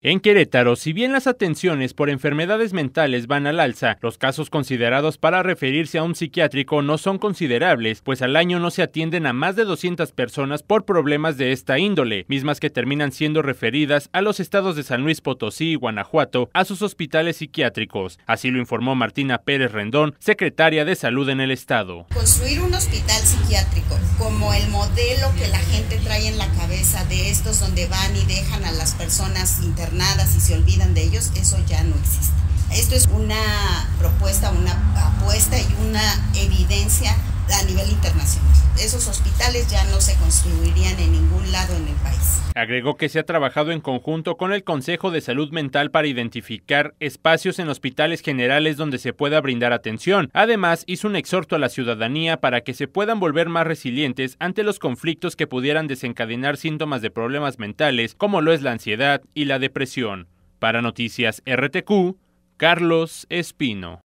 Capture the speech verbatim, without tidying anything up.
En Querétaro, si bien las atenciones por enfermedades mentales van al alza, los casos considerados para referirse a un psiquiátrico no son considerables, pues al año no se atienden a más de doscientas personas por problemas de esta índole, mismas que terminan siendo referidas a los estados de San Luis Potosí y Guanajuato a sus hospitales psiquiátricos. Así lo informó Martina Pérez Rendón, secretaria de Salud en el estado. Construir un hospital psiquiátrico como el modelo que la gente trae en la cabeza de estos donde van y dejan a las personas internadas y se olvidan de ellos, eso ya no existe. Esto es una propuesta, una apuesta y una evidencia a nivel internacional. Esos hospitales ya no se construirían en ningún lado en el país. Agregó que se ha trabajado en conjunto con el Consejo de Salud Mental para identificar espacios en hospitales generales donde se pueda brindar atención. Además, hizo un exhorto a la ciudadanía para que se puedan volver más resilientes ante los conflictos que pudieran desencadenar síntomas de problemas mentales, como lo es la ansiedad y la depresión. Para Noticias R T Q, Carlos Espino.